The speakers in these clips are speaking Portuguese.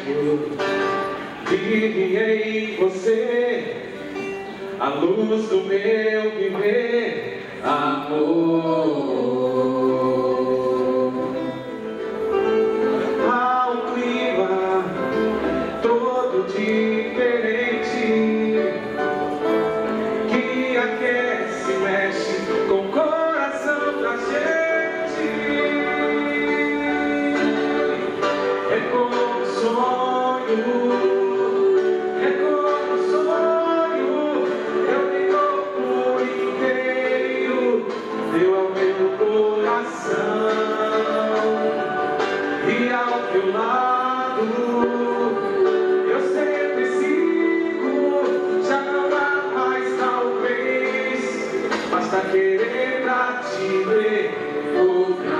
pensamento vive em você, a luz do meu viver, amor. Há um clima todo diferente que aquece, mexe com o coração da gente. É como um sonho. E ao teu lado eu sempre sigo, já não dá mais talvez, basta querer pra te ver outra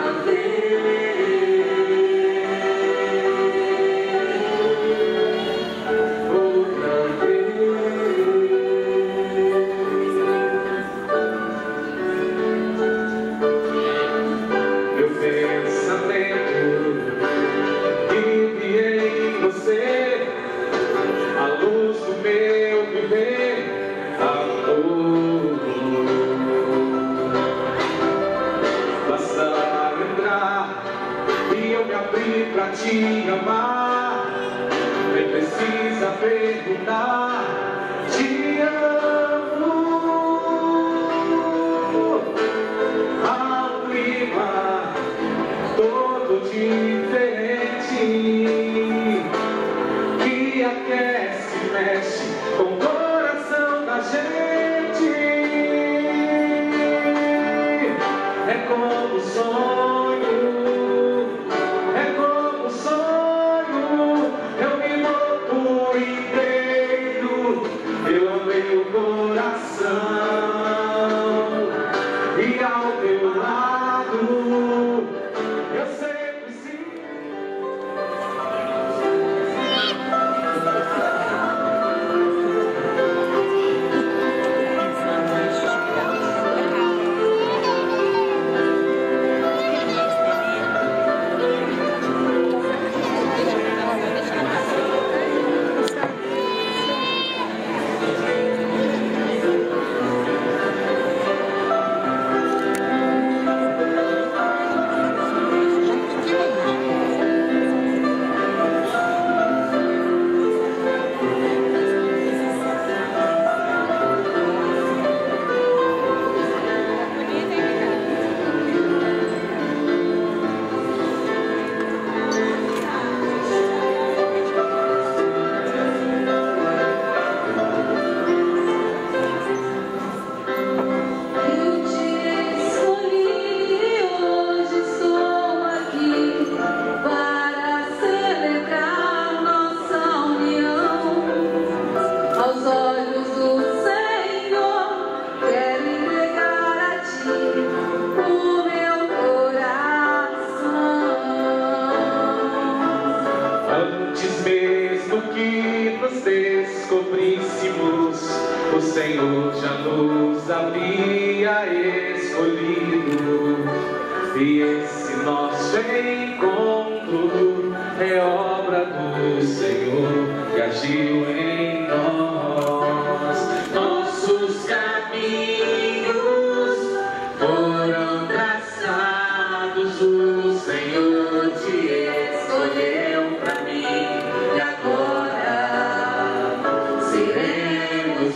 pra te amar, nem precisa perguntar, te amo. Há um clima todo diferente que aquece, mexe com o coração da gente. É como um sonho. E ao teu lado eu sempre sigo. Antes mesmo que nos descobríssemos, o Senhor já nos havia escolhido. E esse nosso encontro é obra do Senhor que agiu em nós. Nossos caminhos foram traçados, o Senhor te escolheu pra mim, e agora seremos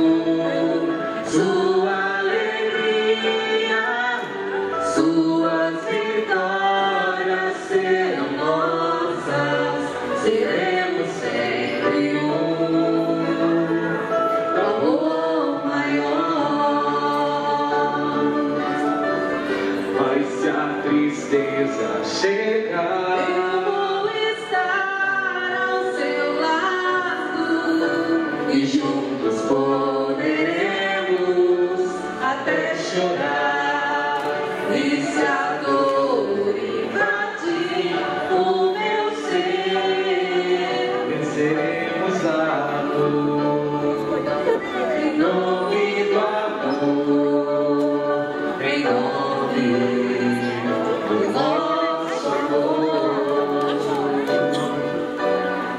sua alegria, suas vitórias serão nossas, seremos sempre amor maior. Mas se a tristeza chegar, e juntos poderemos até chorar. E se a dor invadir o meu ser, venceremos a dor em nome do amor, em nome do nosso amor.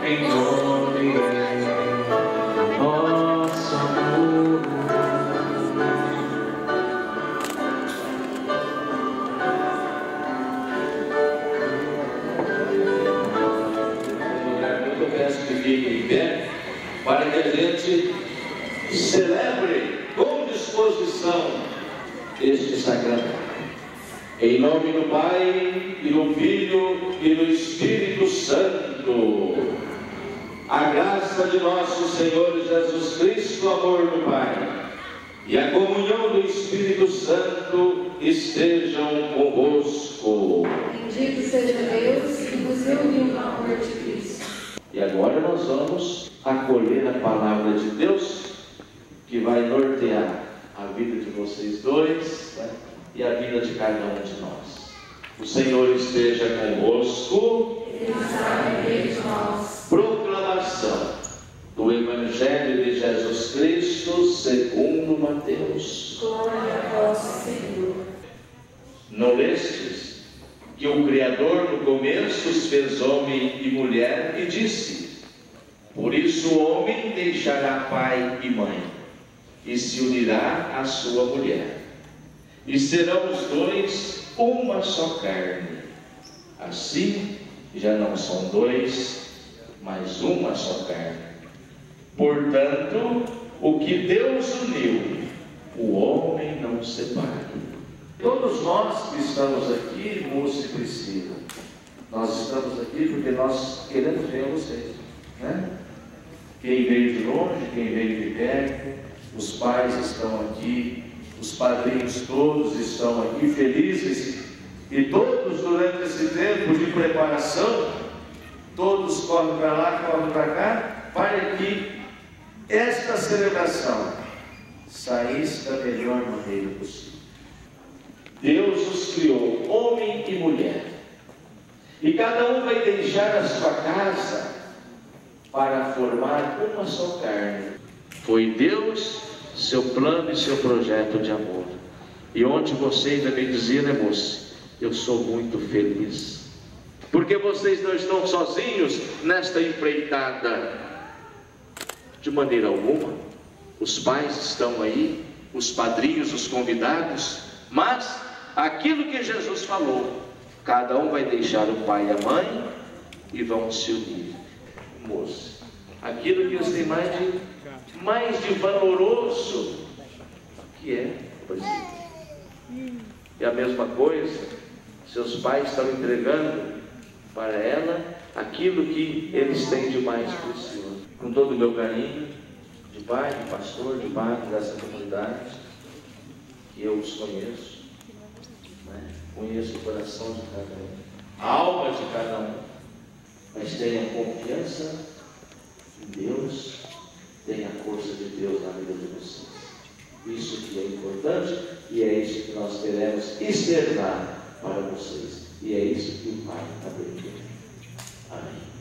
benção este sacramento. Em nome do Pai, e do Filho, e do Espírito Santo. A graça de nosso Senhor Jesus Cristo, o amor do Pai, e a comunhão do Espírito Santo estejam convosco. Bendito seja Deus que nos reuniu no amor de Cristo. E agora nós vamos acolher a palavra de Deus, que vai nortear a vida de vocês dois, né? E a vida de cada um de nós. O Senhor esteja convosco. Ele está no meio de nós. Proclamação do Evangelho de Jesus Cristo segundo Mateus. Glória a vós, Senhor. Não lestes que o Criador no começo os fez homem e mulher e disse: por isso o homem deixará pai e mãe e se unirá à sua mulher, e serão os dois uma só carne. Assim já não são dois, mas uma só carne. Portanto, o que Deus uniu, o homem não separe. Todos nós que estamos aqui, Múcio e Priscila, nós estamos aqui porque nós queremos ver vocês, né? Quem veio de longe, quem veio de perto, os pais estão aqui, os padrinhos todos estão aqui felizes, e todos durante esse tempo de preparação, todos correm para lá, correm para cá, para que esta celebração saísse da melhor maneira possível. Deus os criou, homem e mulher, e cada um vai deixar a sua casa para formar uma só carne. Foi Deus, seu plano e seu projeto de amor. E ontem você ainda me dizia, né, moça? Eu sou muito feliz, porque vocês não estão sozinhos nesta empreitada. De maneira alguma. Os pais estão aí, os padrinhos, os convidados, mas aquilo que Jesus falou, cada um vai deixar o pai e a mãe e vão se unir. Moça, aquilo que eles têm mais de valoroso, que é presente. E a mesma coisa, seus pais estão entregando para ela aquilo que eles têm de mais precioso. Com todo o meu carinho, de pai, de pastor, de padre dessa comunidade, que eu os conheço, né? Conheço o coração de cada um, a alma de cada um, mas tenha confiança em Deus, tenha a força de Deus na vida de vocês. Isso que é importante e é isso que nós queremos externar para vocês. E é isso que o Pai está pedindo. Amém.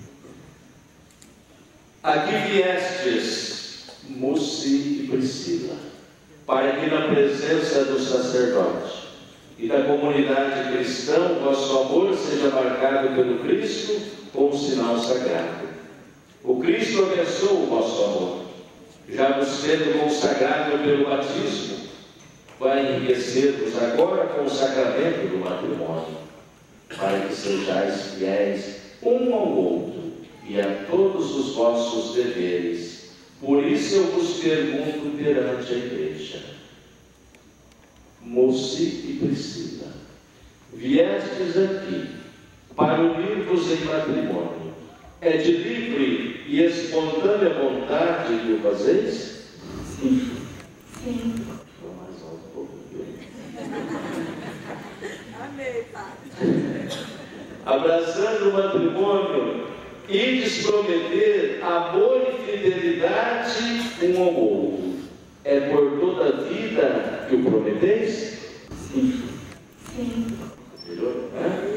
Aqui viestes, Múcio e Priscila, para que na presença do sacerdote e da comunidade cristã o vosso amor seja marcado pelo Cristo com um sinal sagrado. O Cristo abençoa o vosso amor, já nos tendo consagrado pelo batismo, vai enriquecer-vos agora com o sacramento do matrimônio, para que sejais fiéis um ao outro e a todos os vossos deveres. Por isso eu vos pergunto perante a igreja: Múcio e Priscila, viestes aqui para unir-vos em matrimônio. É de livre e espontânea vontade que o fazeis? Sim. Sim. Vou mais alto um pouco. Amém, Pai. Abraçando o matrimônio, ides prometer amor e fidelidade um ao outro. É por toda a vida que o prometeis? Sim. Sim. Melhor, né?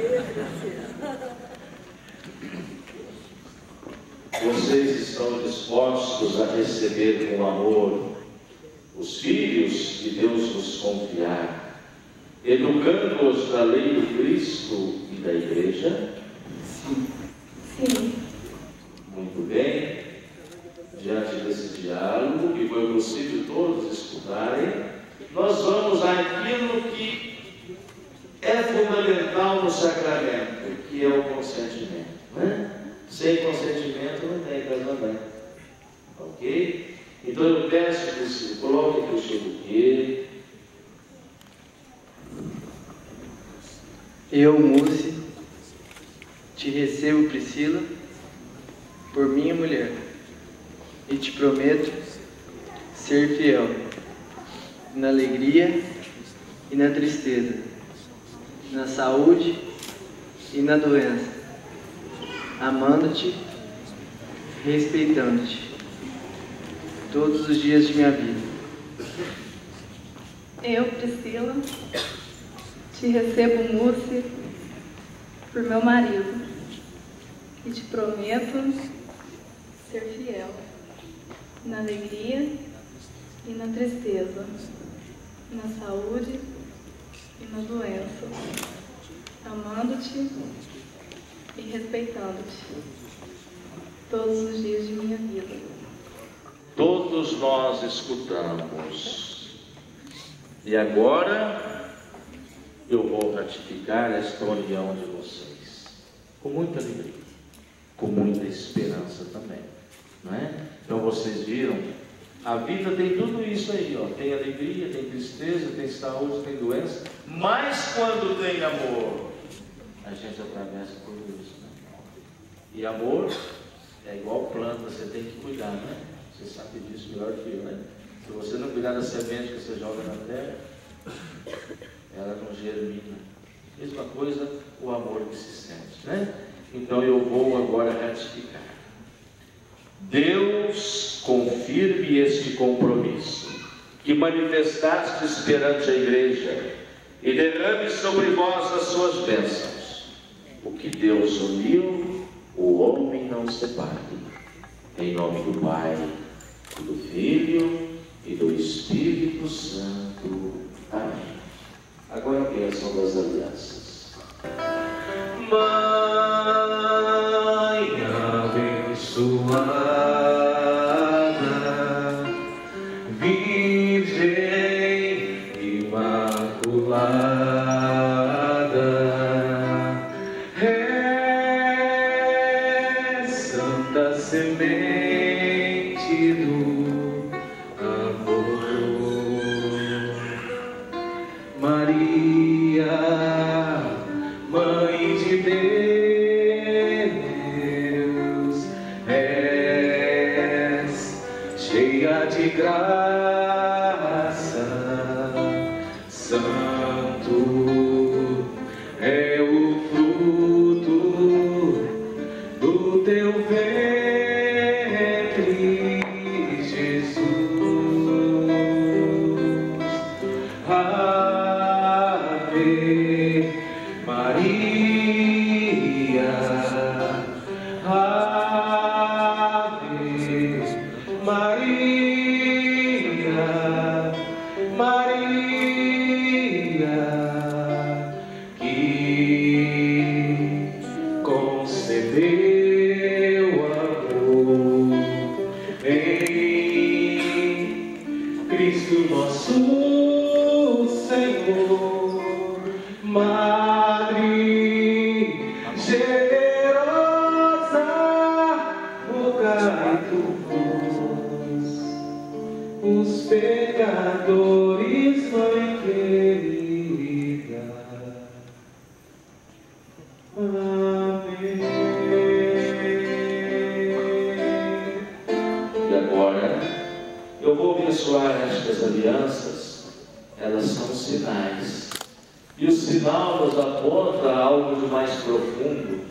Vocês estão dispostos a receber com amor os filhos que Deus vos confiar, educando-os na lei do Cristo e da Igreja? Sim. Sim. Muito bem. Diante desse diálogo, que foi possível todos escutarem, nós vamos àquilo que é fundamental no sacramento, que é o consentimento, né? Sem consentimento não tem casamento, ok? Então eu peço que você coloque aqui o seu buquê, Eu, Múcia, te recebo, Priscila, por minha mulher, e te prometo ser fiel, na alegria e na tristeza, na saúde e na doença, amando-te, respeitando-te, todos os dias de minha vida. Eu, Priscila, te recebo, Múcia, por meu marido, e te prometo ser fiel, na alegria e na tristeza, na saúde e na doença, amando-te e respeitando-te, todos os dias de minha vida. Todos nós escutamos. E agora eu vou ratificar esta união de vocês, com muita alegria, com muita esperança também, não é? Então vocês viram, a vida tem tudo isso aí, ó. Tem alegria, tem tristeza, tem saúde, tem doença, mas quando tem amor, a gente atravessa tudo isso, né? E amor é igual planta, você tem que cuidar, né? Você sabe disso melhor que eu, né? Se você não cuidar da semente que você joga na terra, ela não germina. Mesma coisa o amor que se sente, né? Então eu vou agora ratificar. Deus, confirme este compromisso que manifestastes perante a igreja e derrame sobre vós as suas bênçãos. O que Deus uniu, o homem não separe. Em nome do Pai, do Filho e do Espírito Santo. Amém. Agora a bênção das alianças. Mãe abençoada, Virgem Imaculada, é santa semente do amor. Maria, Mãe de Deus, és cheia de graça, santo é o fruto do teu ventre, Jesus. Ave Maria, Ave Maria, Maria, que concebeu amor em Cristo nosso Senhor. Madre generosa, rogai por nós, os pecadores, Mãe querida. Amém. E agora eu vou abençoar estas alianças. Elas são sinais. E o sinal nos aponta a algo de mais profundo.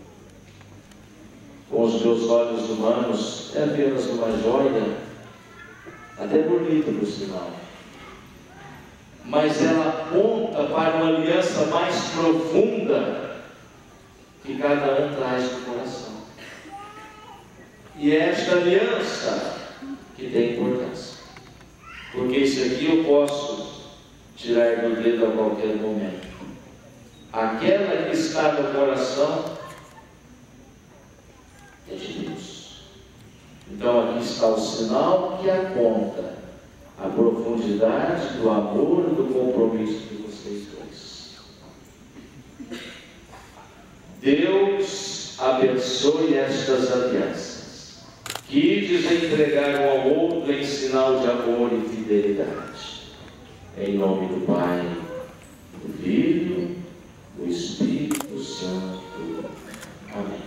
Com os meus olhos humanos, é apenas uma joia, até bonita por sinal. Mas ela aponta para uma aliança mais profunda que cada um traz no coração. E é esta aliança que tem importância. Porque isso aqui eu posso tirar do dedo a qualquer momento. Aquela que está no coração é de Deus. Então aqui está o sinal que aponta a profundidade do amor e do compromisso de vocês dois. Deus abençoe estas alianças, que ides entregar um ao outro em sinal de amor e fidelidade. Em nome do Pai, do Filho, o Espírito Santo. Amém.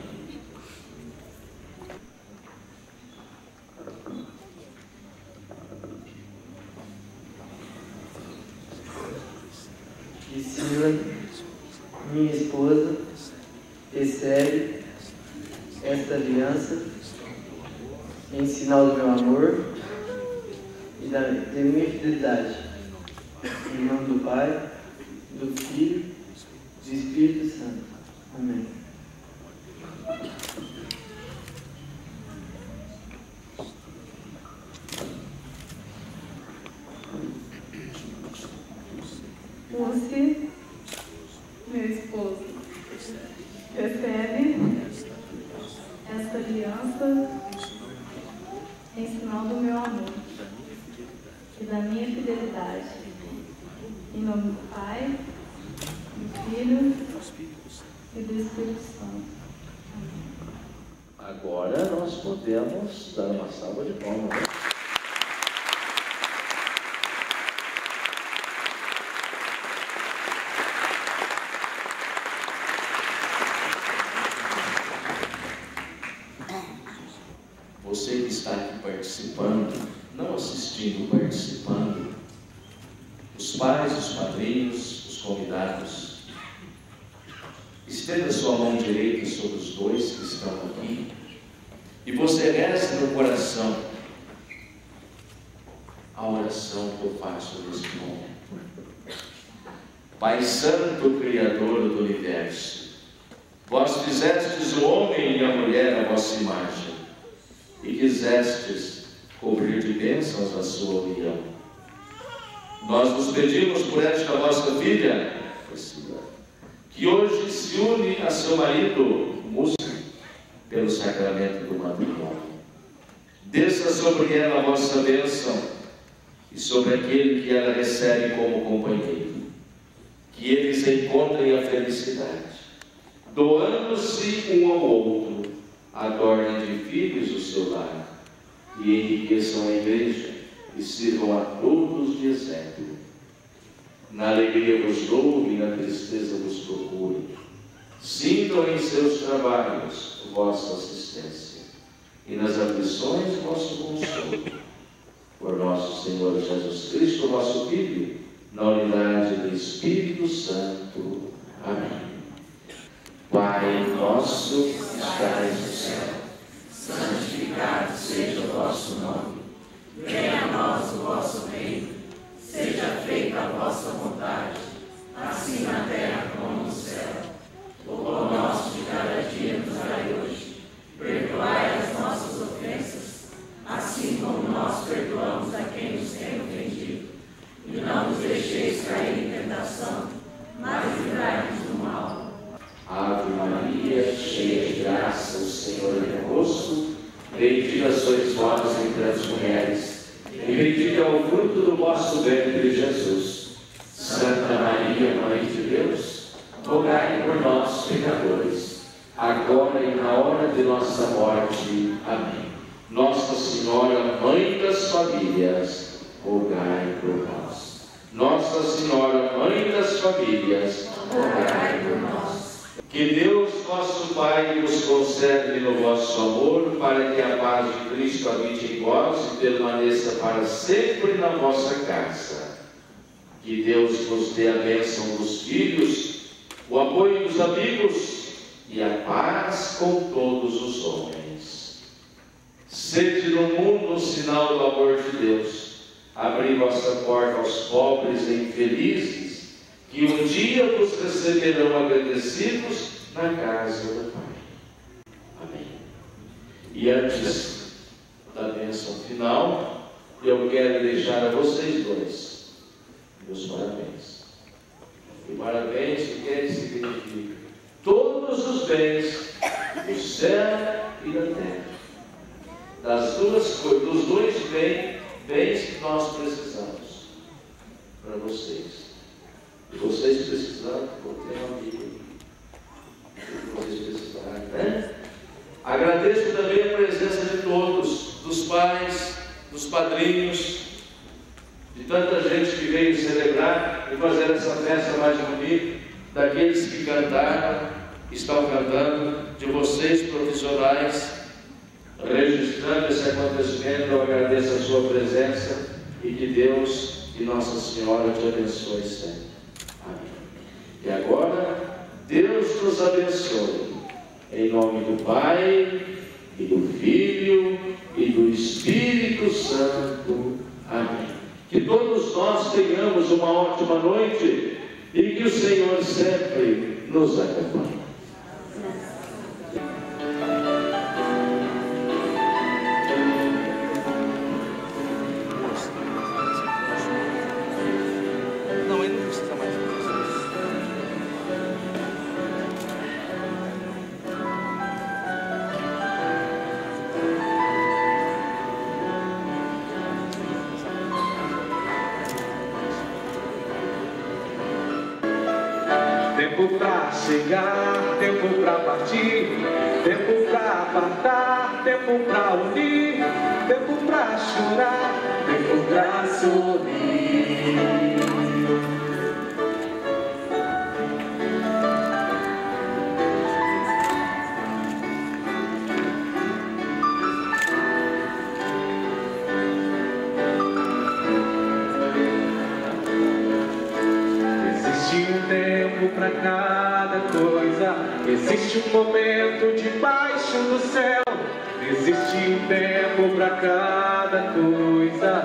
Priscila, minha esposa, recebe esta aliança em sinal do meu amor e da minha fidelidade. Em nome do Pai, do Filho e do Espírito Santo. Amém. Você, meu esposo, recebe esta aliança em sinal do meu amor e da minha fidelidade. Em nome do Pai, do Filho e do Espírito Santo. Agora nós podemos dar uma salva de palmas, né? Você que está aqui participando, não assistindo, participando, os pais, os padrinhos, os convidados, estenda sua mão direita sobre os dois que estão aqui e você reza no coração a oração que eu faço neste momento. Pai Santo, Criador do Universo, vós fizestes o homem e a mulher à vossa imagem e quisestes cobrir de bênçãos a sua união. Nós nos pedimos por esta vossa filha, Priscila, que hoje se une a seu marido, Múcio, pelo sacramento do matrimônio. Desça sobre ela a vossa bênção e sobre aquele que ela recebe como companheiro. Que eles encontrem a felicidade, doando-se um ao outro, adornem de filhos o seu lar e enriqueçam a igreja e sirvam a todos de exemplo. Na alegria vos louve e na tristeza vos procure. Sintam em seus trabalhos vossa assistência e nas aflições vosso consolo. Por nosso Senhor Jesus Cristo, vosso Filho, na unidade do Espírito Santo. Amém. Pai nosso que estais no céu, santificado seja o vosso nome. Venha a nós o vosso reino. Seja feita a vossa vontade, assim na terra como no céu. O pão nosso de cada dia nos dai hoje. Perdoai as nossas ofensas, assim como nós perdoamos a quem nos tem ofendido. E não nos deixeis cair em tentação, mas livrai-nos do mal. Ave Maria, cheia de graça, o Senhor é convosco. Bendita sois vós entre as mulheres, e bendito é o fruto do vosso ventre, Jesus. Santa Maria, Mãe de Deus, rogai por nós, pecadores, agora e na hora de nossa morte. Amém. Nossa Senhora, Mãe das Famílias, rogai por nós. Nossa Senhora, Mãe das Famílias, rogai por nós. Que Deus, nosso Pai, vos conserve no vosso amor, para que a paz de Cristo habite em vós e permaneça para sempre na vossa casa. Que Deus vos dê a bênção dos filhos, o apoio dos amigos e a paz com todos os homens. Sede no mundo um sinal do amor de Deus. Abri vossa porta aos pobres e infelizes, que um dia vos receberão agradecidos na casa do Pai. Amém. E antes da bênção final, eu quero deixar a vocês dois meus parabéns. E parabéns, o que significa? Todos os bens do céu e da terra. Das duas coisas, dos dois bens que nós precisamos para vocês. E vocês precisando, vou ter um amigo que vocês precisarem, né? Agradeço também a presença de todos, dos pais, dos padrinhos, de tanta gente que veio celebrar e fazer essa festa mais bonita. daqueles que cantaram, estão cantando, de vocês profissionais, registrando esse acontecimento. Eu agradeço a sua presença e que Deus e Nossa Senhora te abençoe sempre. Amém. E agora, Deus nos abençoe. Em nome do Pai, e do Filho, e do Espírito Santo. Amém. Que todos nós tenhamos uma ótima noite e que o Senhor sempre nos acompanhe. Tempo pra chegar, tempo pra partir, tempo pra apartar, tempo pra unir, tempo pra chorar, tempo pra sorrir. Para cada coisa existe um momento debaixo do céu. Existe um tempo para cada coisa.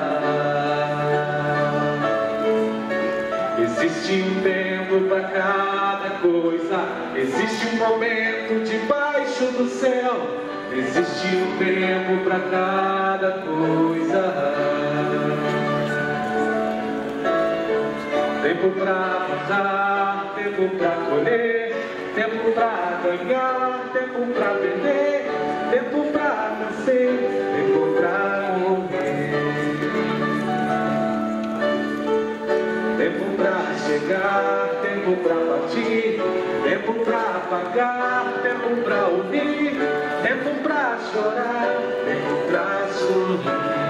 Existe um tempo para cada coisa. Existe um momento debaixo do céu. Existe um tempo para cada coisa. Tempo pra plantar, tempo pra colher, tempo pra ganhar, tempo pra perder, tempo pra nascer, tempo pra morrer. Tempo pra chegar, tempo pra partir, tempo pra pagar, tempo pra unir, tempo pra chorar, tempo pra sorrir.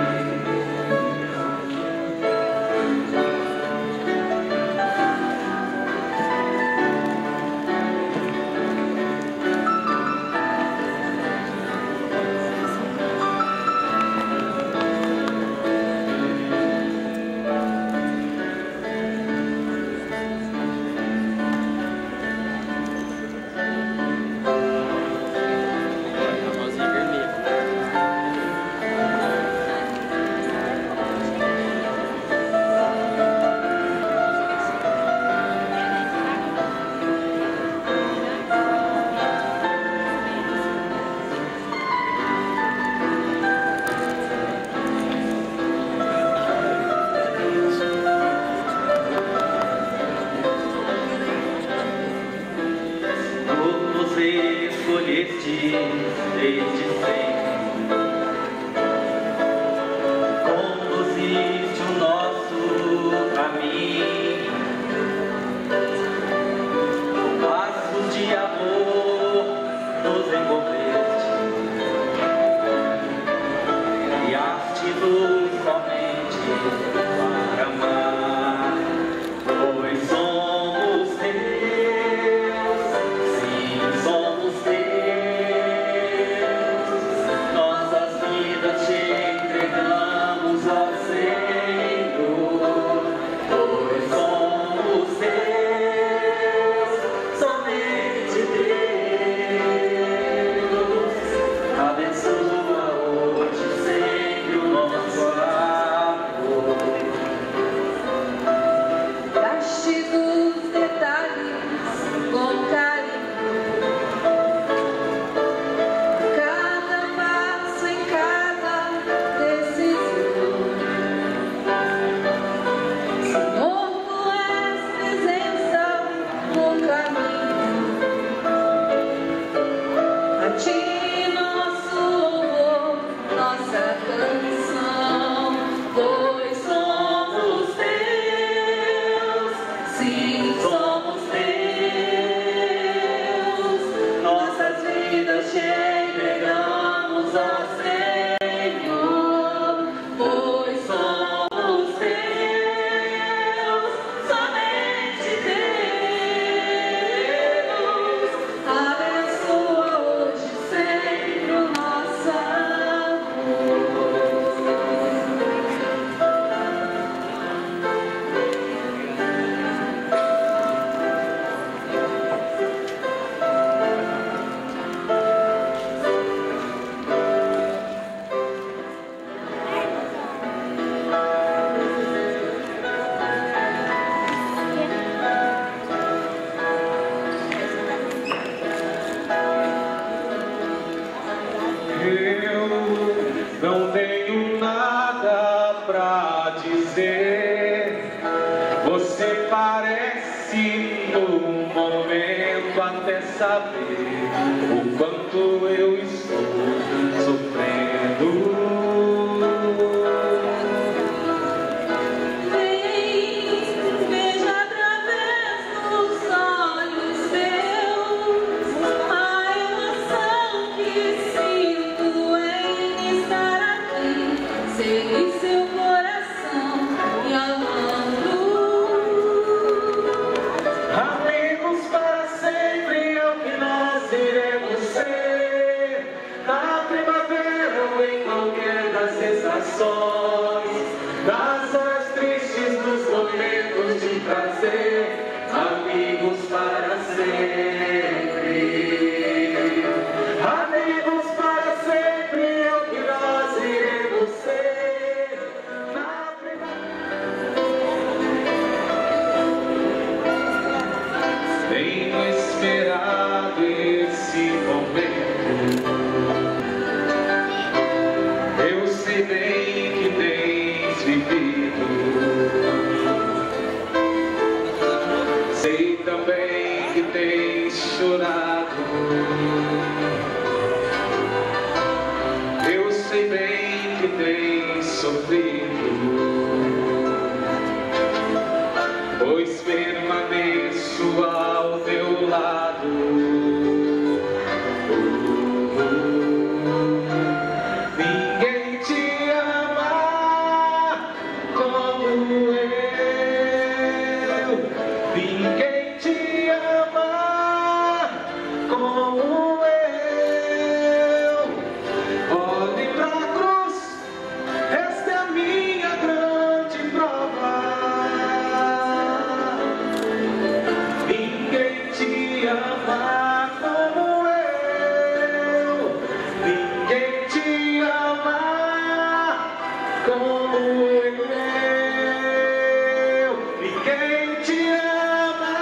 Você parece num momento até saber o quanto eu estou sofrendo. Nas horas tristes, nos momentos de prazer, amigos para sempre. Amigos para sempre, é o que nós iremos ser. Na tenho esperado esse momento. Eu sei bem que tens vivido, sei também que tens chorado. Eu sei bem que tens sofrido, pois permaneço ao teu lado. Ninguém te ama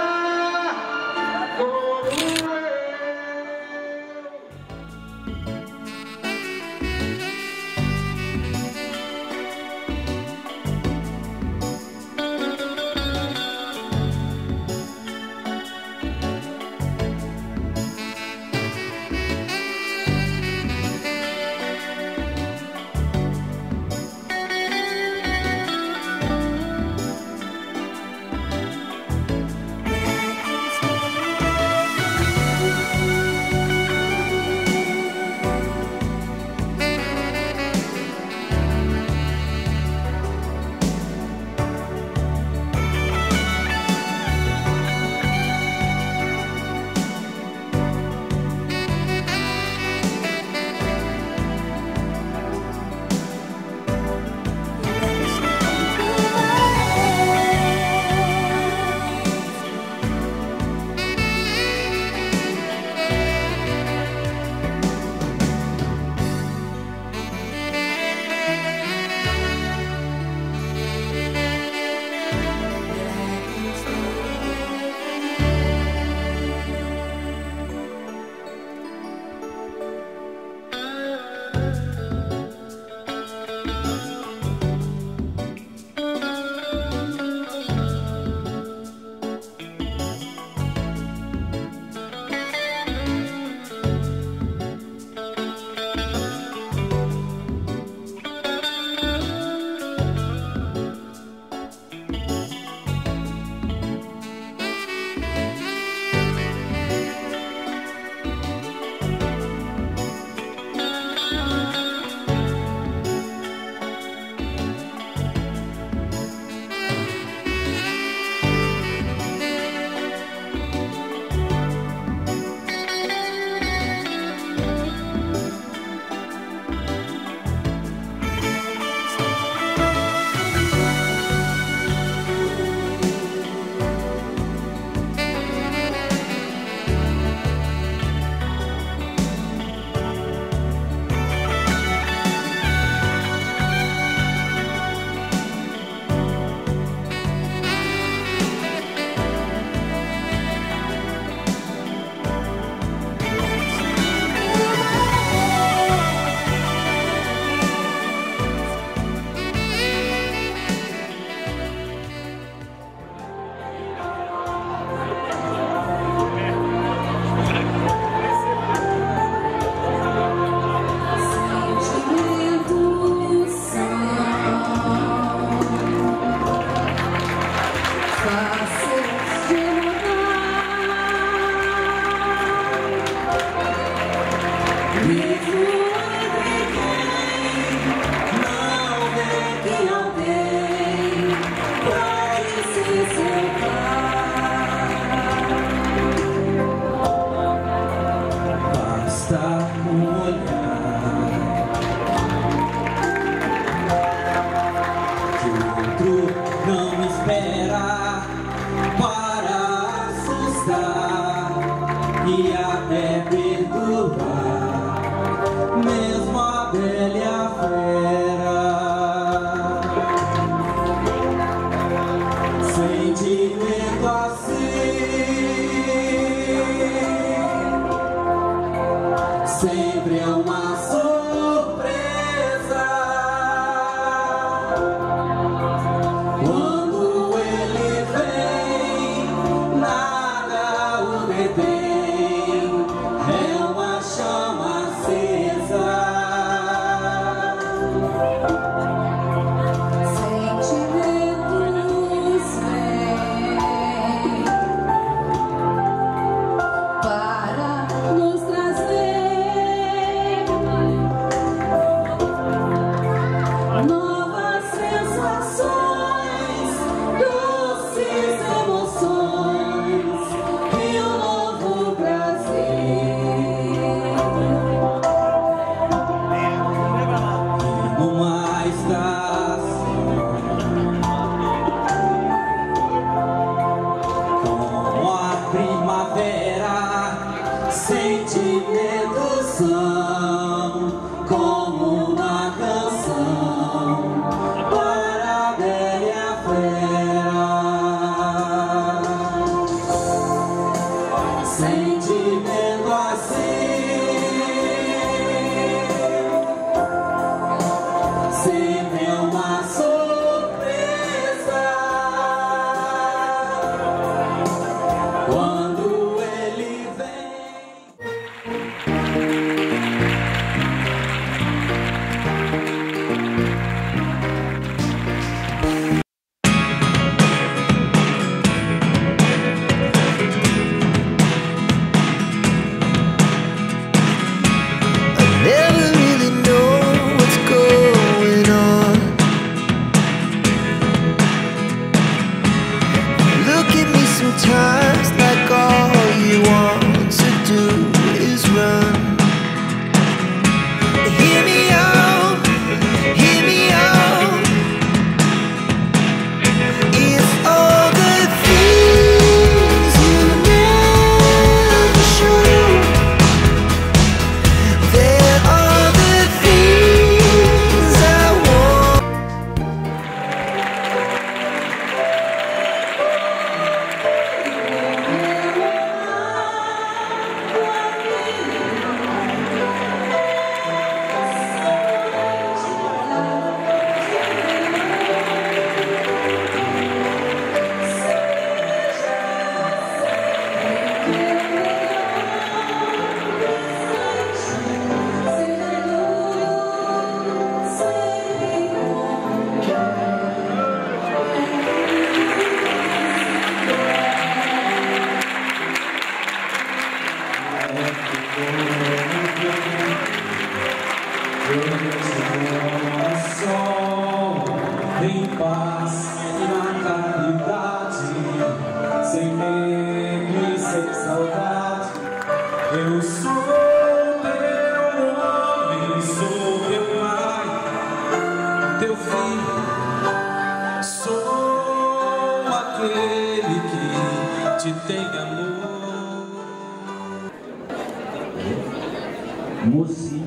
Mussi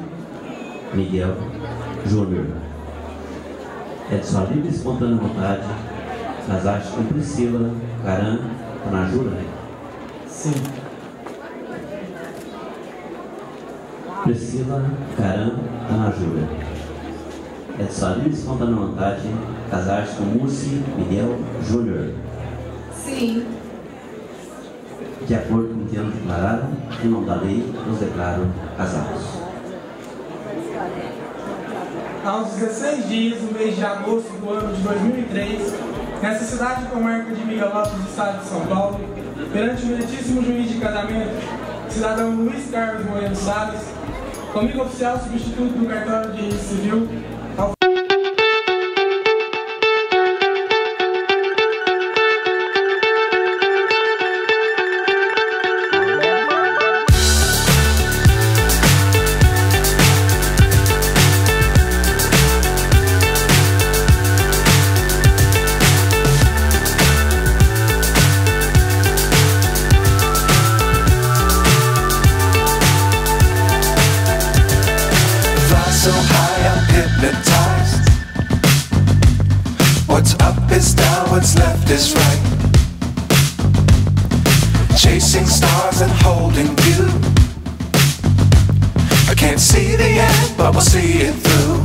Miguel Júnior. É de sua livre e espontânea vontade casar-se com Priscila Caran Tanajura? Sim. Priscila Caran Tanajura. É de sua livre e espontânea vontade casar-se com Mussi Miguel Júnior? Sim. De acordo com o que eles declararam, em nome da lei, nos declaro casados. Aos 16 dias, no mês de agosto do ano de 2003, nessa cidade comarca de Miguel Lopes, estado de São Paulo, perante o meritíssimo juiz de casamento, cidadão Luiz Carlos Moreno Salles, comigo oficial substituto do cartório de registro civil, so high I'm hypnotized. What's up is down, what's left is right. Chasing stars and holding you. I can't see the end, but we'll see it through.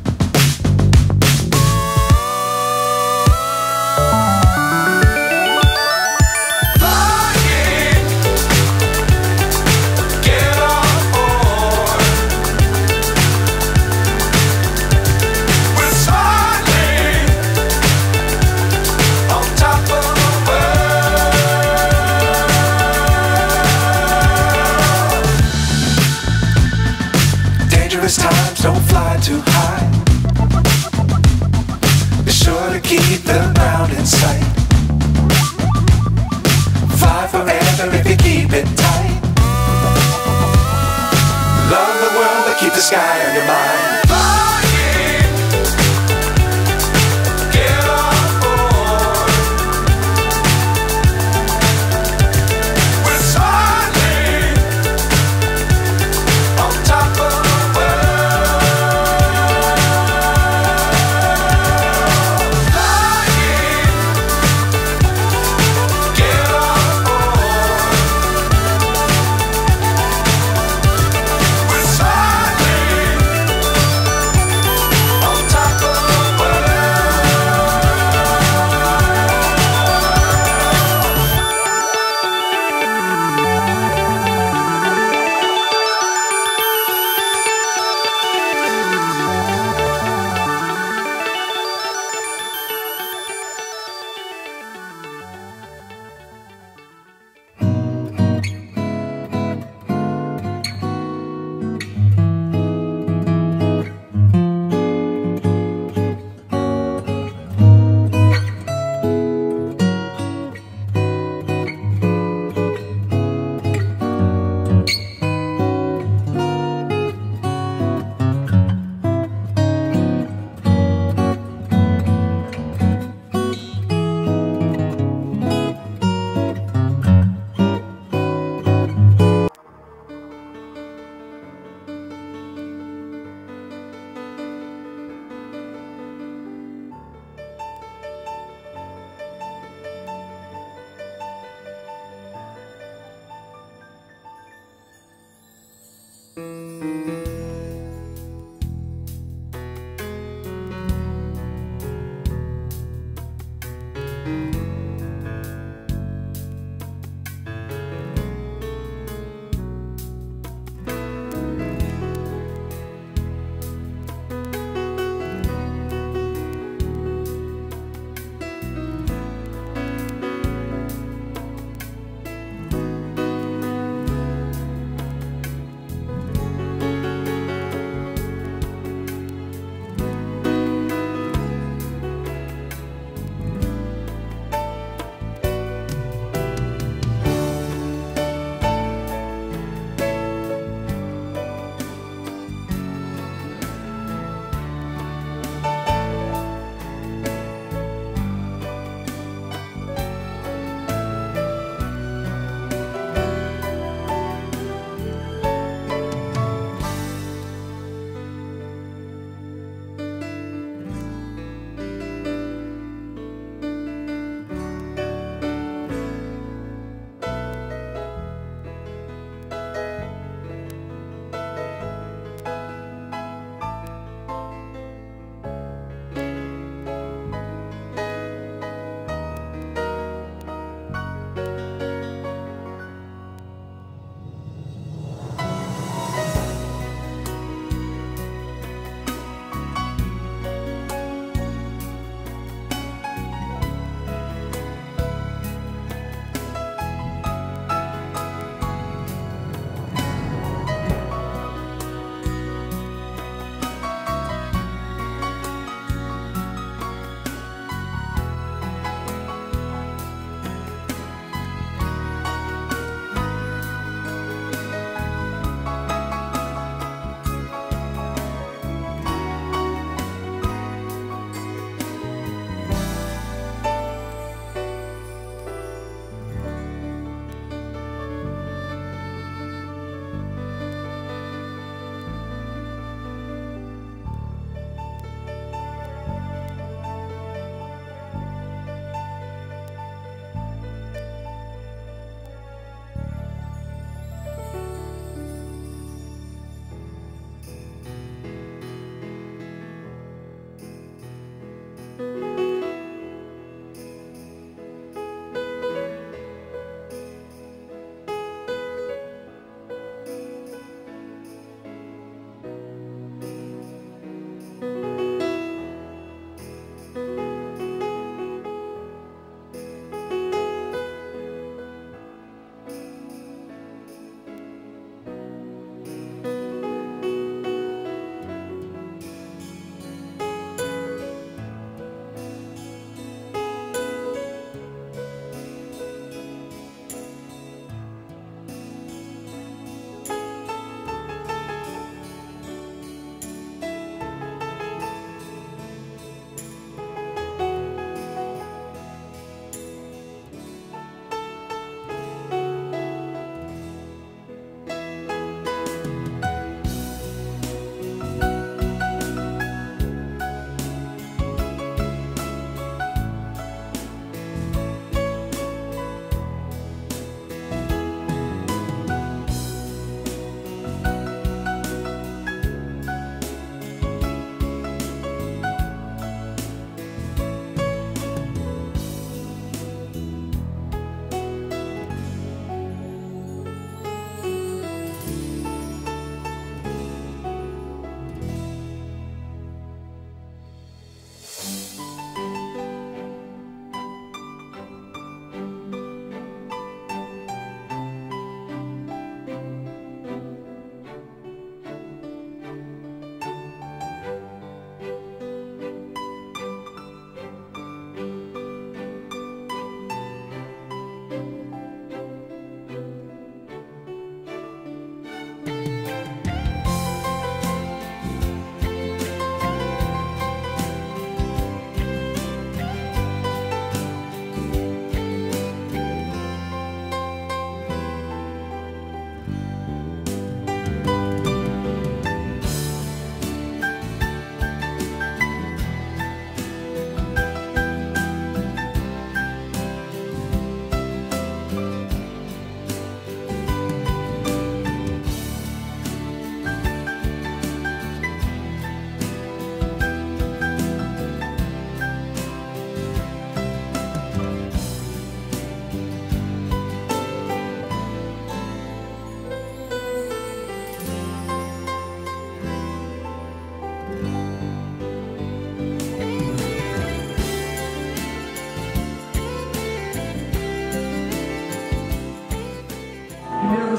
Times don't fly too high. Be sure to keep the ground in sight. Fly forever if you keep it tight. Love the world but keep the sky on your mind.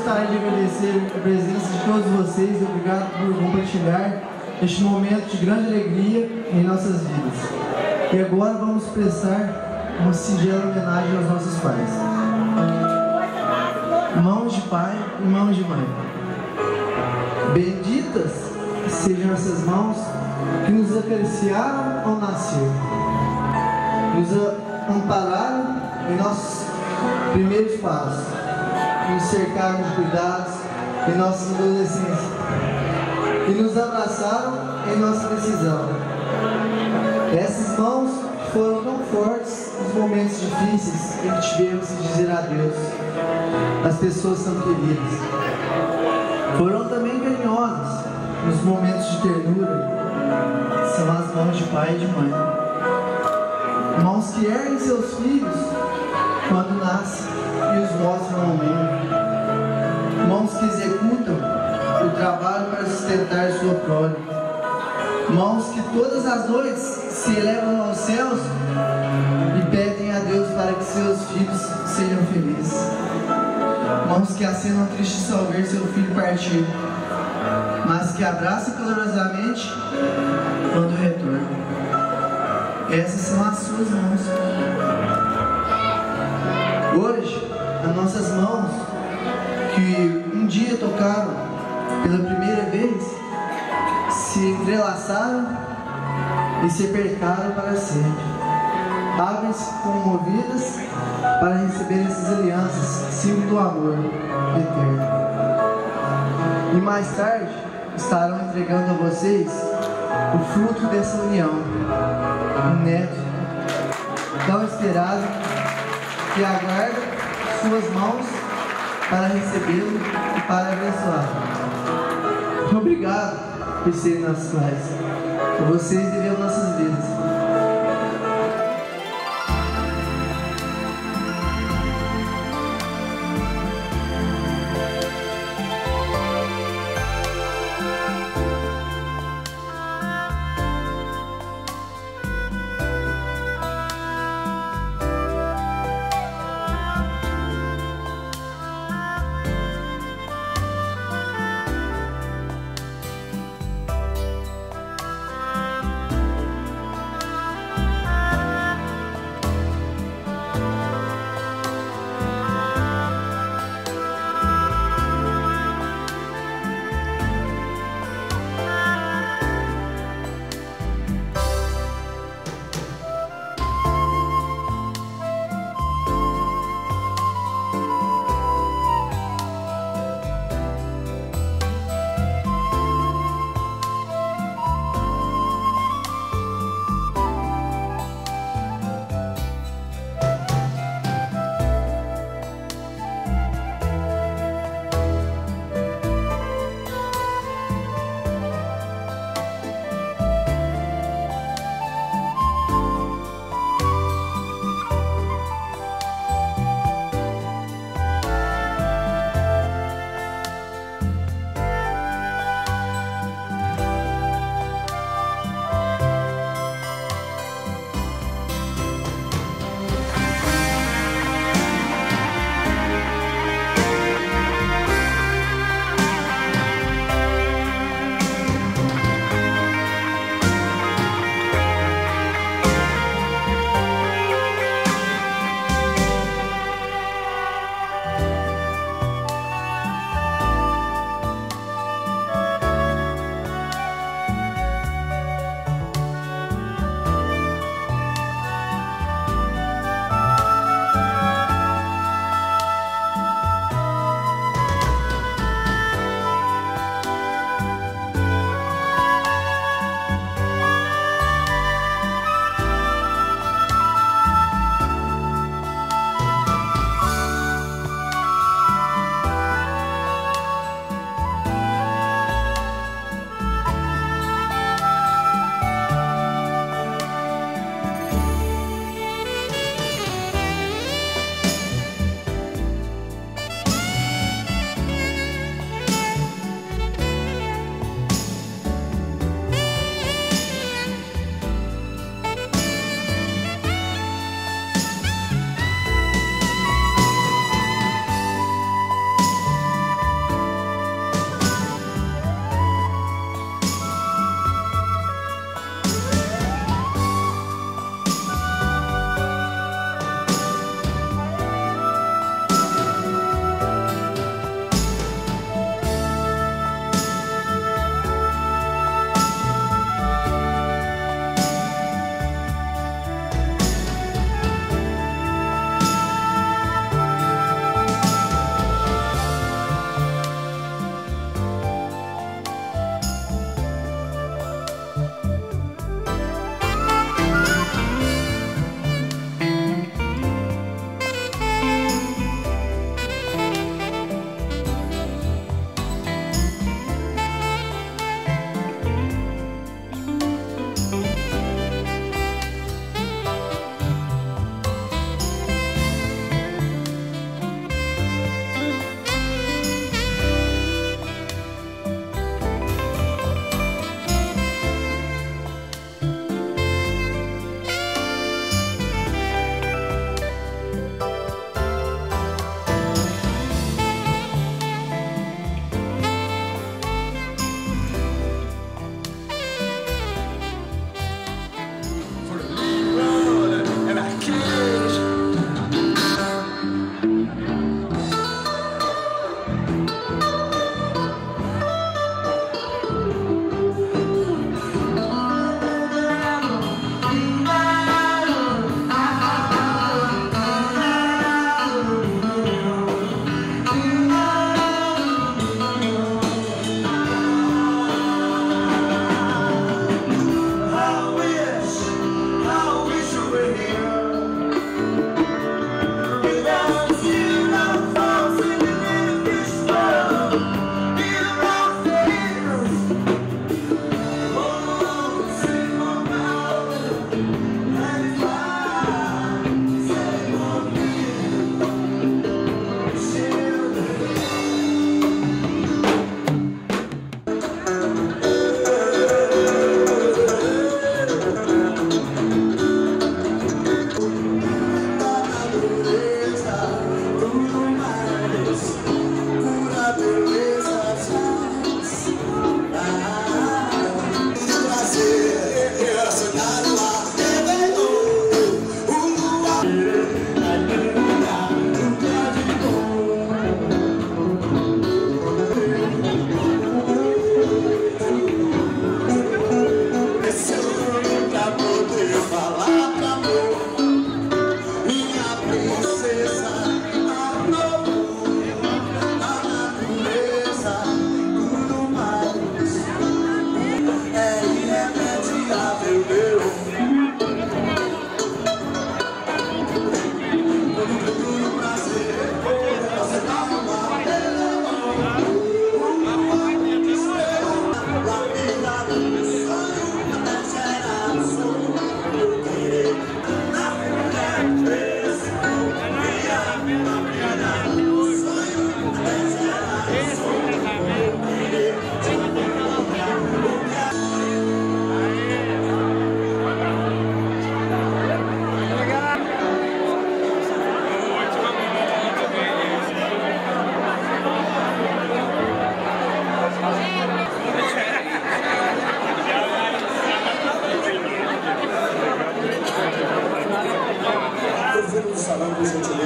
gostaria de agradecer a presença de todos vocês. Obrigado por compartilhar este momento de grande alegria em nossas vidas. E agora vamos prestar uma singela homenagem aos nossos pais. Mãos de pai e mãos de mãe. Benditas sejam essas mãos que nos acariciaram ao nascer, nos ampararam em nossos primeiros passos, nos cercaram de cuidados em nossa adolescência e nos abraçaram em nossa decisão. Essas mãos foram tão fortes nos momentos difíceis em que tivemos que dizer adeus às pessoas tão queridas. Foram também carinhosas nos momentos de ternura. São as mãos de pai e de mãe. Mãos que erguem seus filhos quando nascem e os mostram ao mundo. Mãos que executam o trabalho para sustentar sua prole. Mãos que todas as noites se elevam aos céus e pedem a Deus para que seus filhos sejam felizes. Mãos que acenam tristes ao ver seu filho partir, mas que abraçam calorosamente quando retorna. Essas são as suas mãos. Hoje, as nossas mãos, que um dia tocaram pela primeira vez, se entrelaçaram e se apertaram para sempre. Abrem-se comovidas para receber essas alianças, símbolo do amor eterno. E mais tarde estarão entregando a vocês o fruto dessa união, um neto tão esperado que aguarda suas mãos para recebê-lo e para abençoá-lo. Obrigado por serem nossos pais. Por vocês devemos nossas vidas.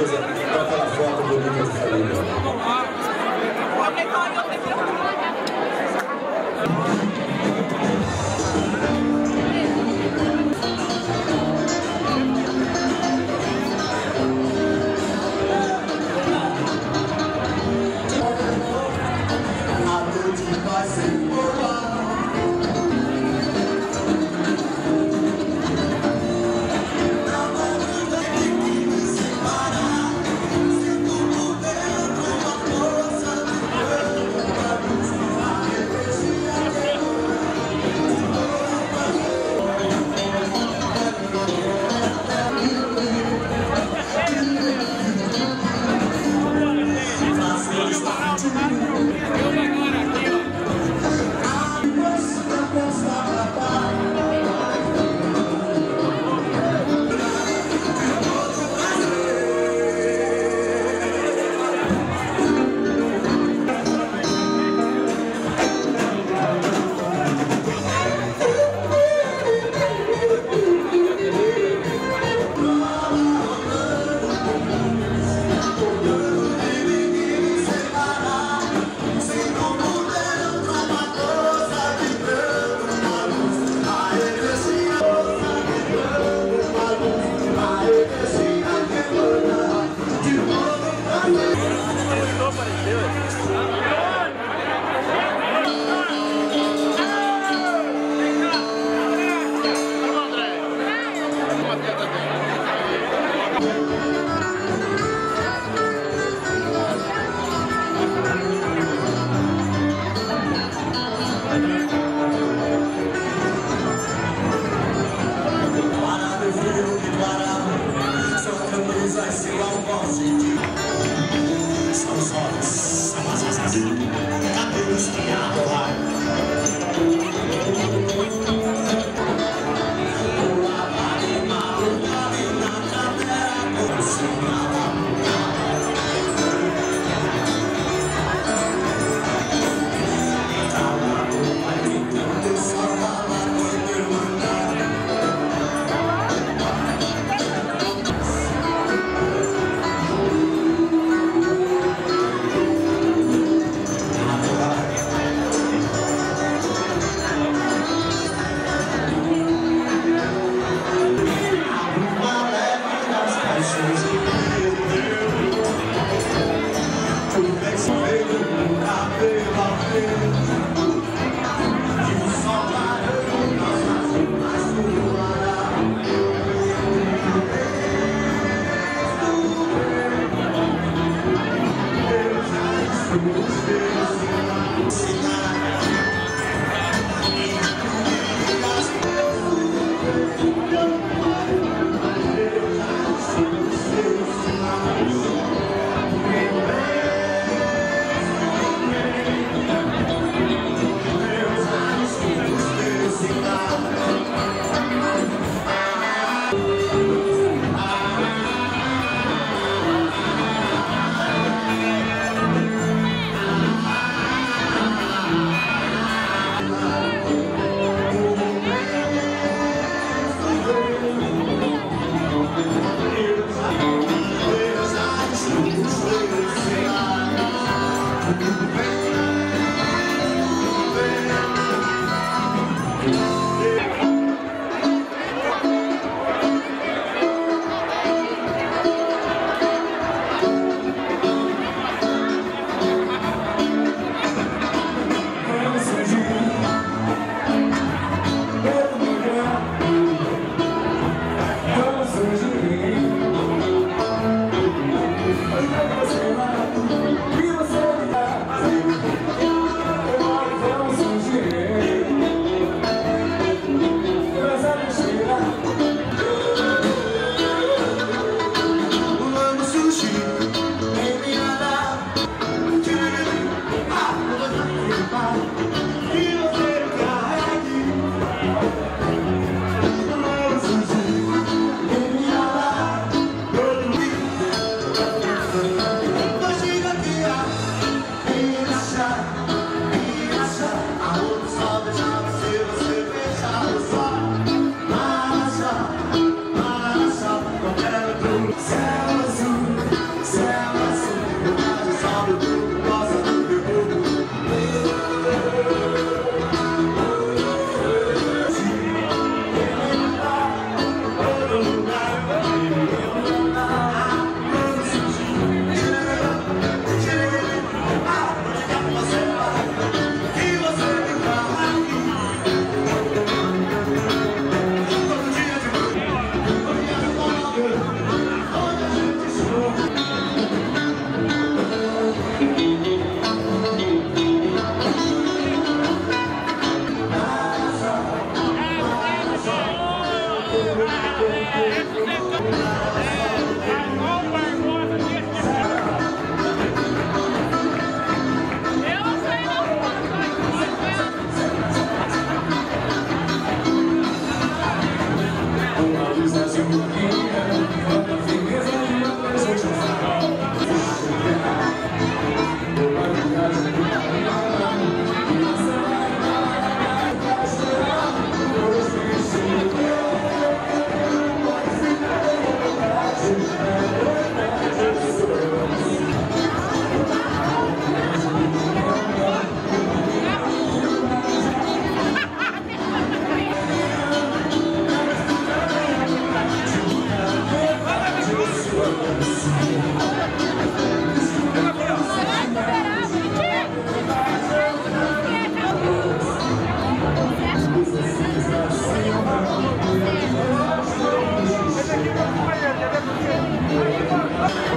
coisa para aquela foto bonita de família.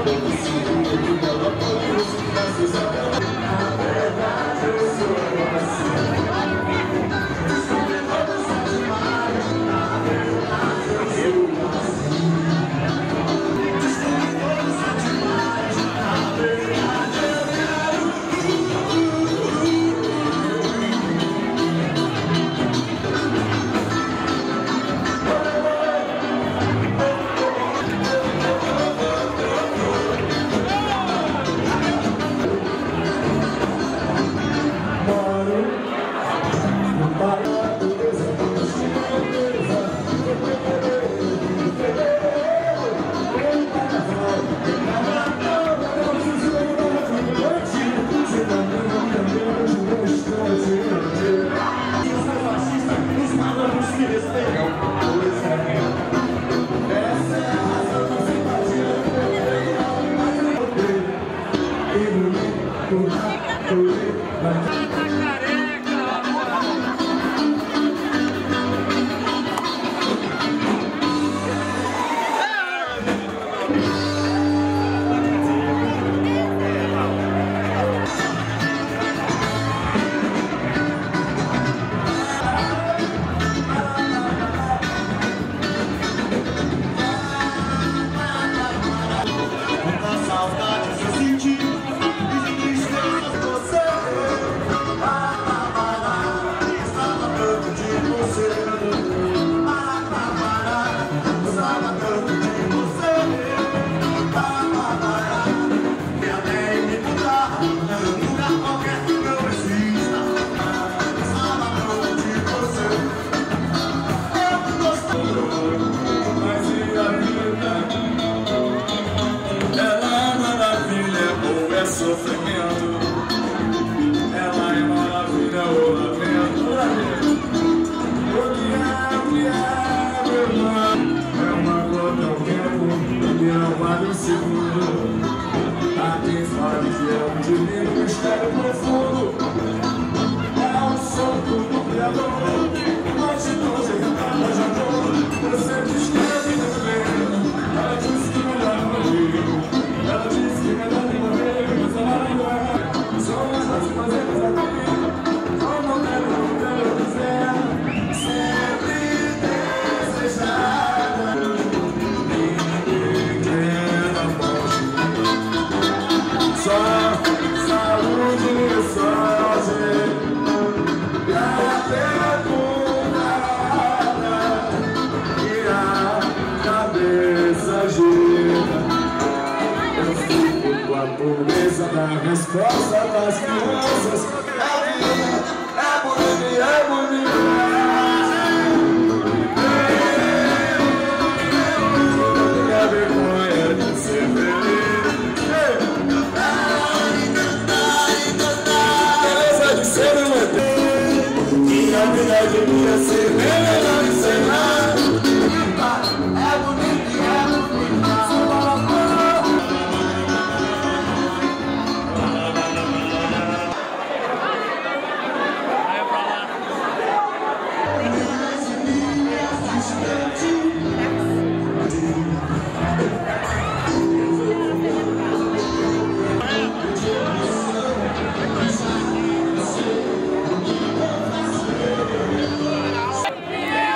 Resposta das crianças, a vida é bonita, é bonita. A vergonha de ser feliz, beleza de ser um ET, e a vida devia ser melhor e sei lá. É bonita, é bonita. Yeah!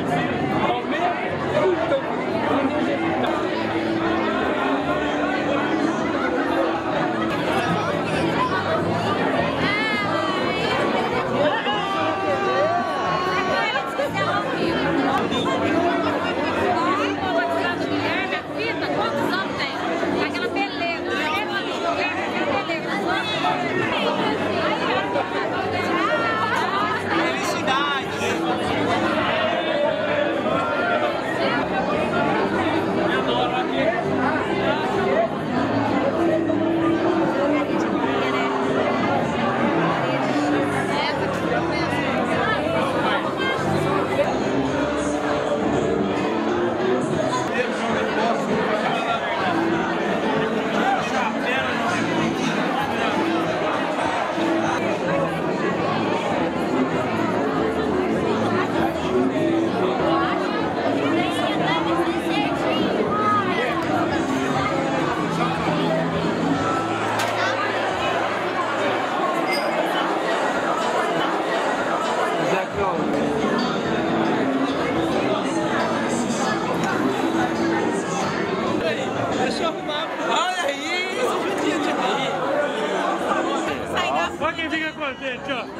Deixa eu arrumar. Olha aí, judia de rir. Olha quem fica contente, ó.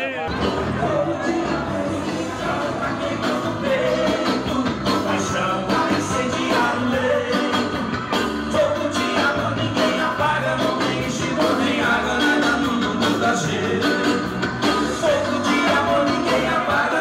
Paixão vai incendiar o leito. Fogo de amor ninguém apaga, não tem enchido nem água, nada no mundo da gente. Fogo de amor ninguém apaga.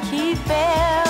que fell.